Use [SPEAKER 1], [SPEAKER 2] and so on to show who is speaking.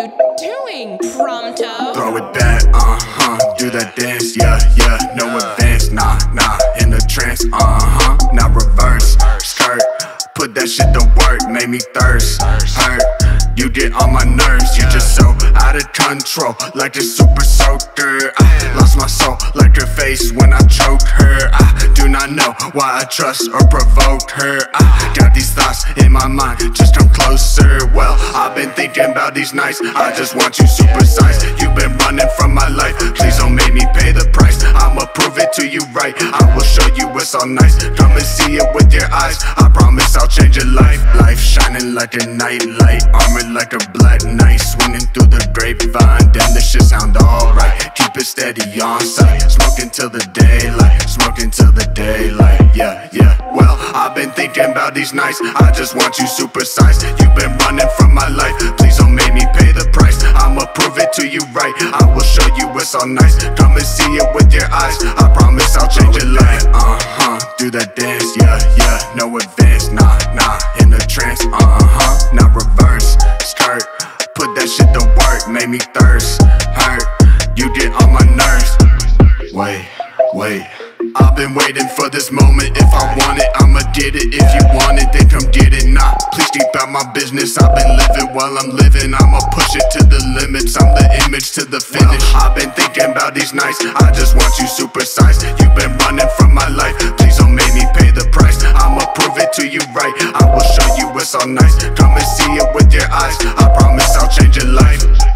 [SPEAKER 1] you doing, Prompto?
[SPEAKER 2] Throw it back, do that dance, yeah, no advance, nah, in the trance, now reverse, skirt, put that shit to work, made me thirst, hurt, you get on my nerves, you just so out of control, like a super soaker, I lost my soul like her face when I choked her, I do not know why I trust or provoke her, I got these thoughts in my mind, just come closer, well, I've been thinking about these nights, I just want you supersized, you've been running from my life, please don't make me pay the price, I'ma prove it to you right, I will show you it's all nice, come and see it with your eyes, I promise I'll change your life, life shining like a nightlight, armored like a black knight, swinging through the grapevine, damn this shit sound alright, keep it steady on sight, smoking till the daylight, smoking till the daylight, yeah, well, I've been thinking about these nights, I just want you supersized, you've been running from my life, please don't make me pay the price, I'ma prove it to you right, I will show you it's all nice, come and see it with your eyes, I promise I'll change your life, do that dance, yeah, no advance, nah, in the trance, now reverse, skirt, put that shit to work, made me thirst, hurt, you get on my nerves, wait, I've been waiting for this moment, if I want it, I'ma get it, if you want it, then come get it, nah, please keep out my business, I've been living while I'm living, I'ma push it to the limits, I'm the image to the finish, I've been thinking about these nights, I just want you supersized, you've been running from my life, please don't make me pay the price, I'ma prove it to you right, I will show you it's all nice, come and see it with your eyes, I promise I'll change your life.